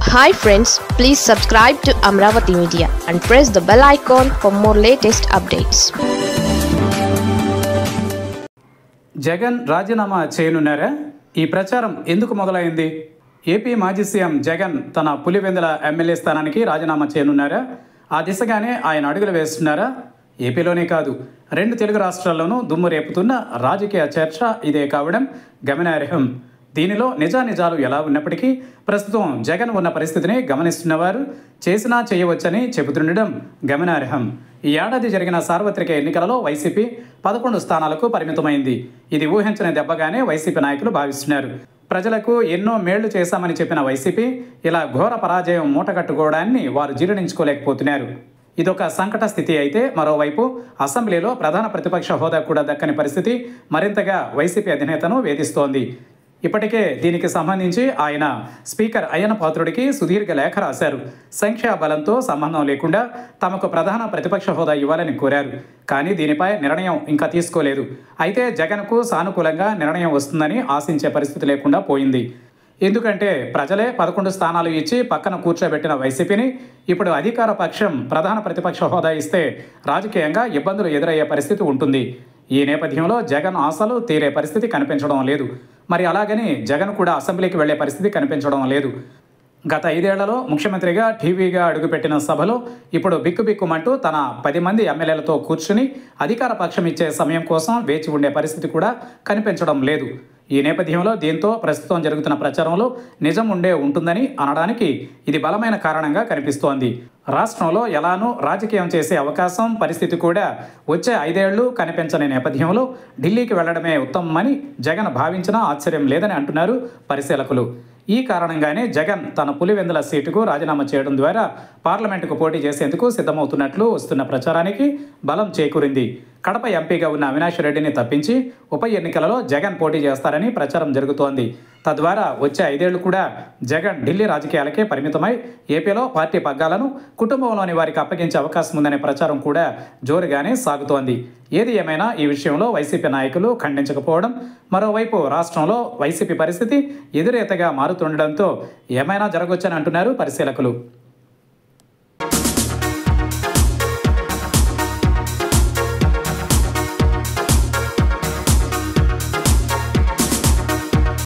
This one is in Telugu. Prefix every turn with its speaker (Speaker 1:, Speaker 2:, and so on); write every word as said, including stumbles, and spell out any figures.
Speaker 1: Hi friends, please subscribe to Amravati Media and press the bell icon for more latest updates.
Speaker 2: Jagan రాజీనామా చేయనున్నారా? ఈ ప్రచారం ఎందుకు మొదలైంది? ఏపీ మాజీ సీఎం జగన్ తన పులివెందుల ఎమ్మెల్యే స్థానానికి రాజీనామా చేయనున్నారా? ఆ దిశగానే ఆయన అడుగులు వేస్తున్నారా? ఏపీలోనే కాదు, రెండు తెలుగు రాష్ట్రాల్లోనూ దుమ్ము రేపుతున్న రాజకీయ చర్చ ఇదే కావడం గమనార్హం. దీనిలో నిజానిజాలు ఎలా ఉన్నప్పటికీ ప్రస్తుతం జగన్ ఉన్న పరిస్థితిని గమనిస్తున్నవారు చేసినా చేయవచ్చని చెబుతుండడం గమనార్హం. ఈ ఏడాది జరిగిన సార్వత్రిక ఎన్నికలలో వైసీపీ పదకొండు స్థానాలకు పరిమితమైంది. ఇది ఊహించని దెబ్బగానే వైసీపీ నాయకులు భావిస్తున్నారు. ప్రజలకు ఎన్నో మేళ్లు చేశామని చెప్పిన వైసీపీ ఇలా ఘోర పరాజయం మూటగట్టుకోవడాన్ని వారు జీర్ణించుకోలేకపోతున్నారు. ఇదొక సంకట స్థితి అయితే, మరోవైపు అసెంబ్లీలో ప్రధాన ప్రతిపక్ష హోదా కూడా దక్కని పరిస్థితి మరింతగా వైసీపీ అధినేతను వేధిస్తోంది. ఇప్పటికే దీనికి సంబంధించి ఆయన స్పీకర్ అయ్యన్న పాత్రుడికి సుదీర్ఘ లేఖ రాశారు. సంఖ్యాబలంతో సంబంధం లేకుండా తమకు ప్రధాన ప్రతిపక్ష హోదా ఇవ్వాలని కోరారు. కానీ దీనిపై నిర్ణయం ఇంకా తీసుకోలేదు. అయితే జగన్కు సానుకూలంగా నిర్ణయం వస్తుందని ఆశించే పరిస్థితి లేకుండా పోయింది. ఎందుకంటే ప్రజలే పదకొండు స్థానాలు ఇచ్చి పక్కన కూర్చోబెట్టిన వైసీపీని ఇప్పుడు అధికార పక్షం ప్రధాన ప్రతిపక్ష హోదా ఇస్తే రాజకీయంగా ఇబ్బందులు ఎదురయ్యే పరిస్థితి ఉంటుంది. ఈ నేపథ్యంలో జగన్ ఆశలు తీరే పరిస్థితి కనిపించడం లేదు. మరి అలాగని జగన్ కూడా అసెంబ్లీకి వెళ్లే పరిస్థితి కనిపించడం లేదు. గత ఐదేళ్లలో ముఖ్యమంత్రిగా టీవీగా అడుగుపెట్టిన సభలో ఇప్పుడు బిక్కుబిక్కుమంటూ తన పది మంది ఎమ్మెల్యేలతో కూర్చుని అధికార పక్షం ఇచ్చే సమయం కోసం వేచి ఉండే పరిస్థితి కూడా కనిపించడం లేదు. ఈ నేపథ్యంలో దీంతో ప్రస్తుతం జరుగుతున్న ప్రచారంలో నిజం ఉండే ఉంటుందని అనడానికి ఇది బలమైన కారణంగా కనిపిస్తోంది. రాష్ట్రంలో ఎలానూ రాజకీయం చేసే అవకాశం పరిస్థితి కూడా వచ్చే ఐదేళ్లు కనిపించని నేపథ్యంలో ఢిల్లీకి వెళ్లడమే ఉత్తమమని జగన్ భావించినా ఆశ్చర్యం లేదని అంటున్నారు పరిశీలకులు. ఈ కారణంగానే జగన్ తన పులివెందుల సీటుకు రాజీనామా చేయడం ద్వారా పార్లమెంటుకు పోటీ చేసేందుకు సిద్ధమవుతున్నట్లు వస్తున్న ప్రచారానికి బలం చేకూరింది. కడప ఎంపీగా ఉన్న అవినాష్ రెడ్డిని తప్పించి ఉప ఎన్నికలలో జగన్ పోటీ చేస్తారని ప్రచారం జరుగుతోంది. తద్వారా వచ్చే ఐదేళ్లు కూడా జగన్ ఢిల్లీ రాజకీయాలకే పరిమితమై ఏపీలో పార్టీ పగ్గాలను కుటుంబంలోని వారికి అప్పగించే అవకాశం ఉందనే ప్రచారం కూడా జోరుగానే సాగుతోంది. ఏది ఏమైనా ఈ విషయంలో వైసీపీ నాయకులు ఖండించకపోవడం, మరోవైపు రాష్ట్రంలో వైసీపీ పరిస్థితి ఎదురేతగా మారుతుండడంతో ఏమైనా జరగొచ్చని అంటున్నారు పరిశీలకులు.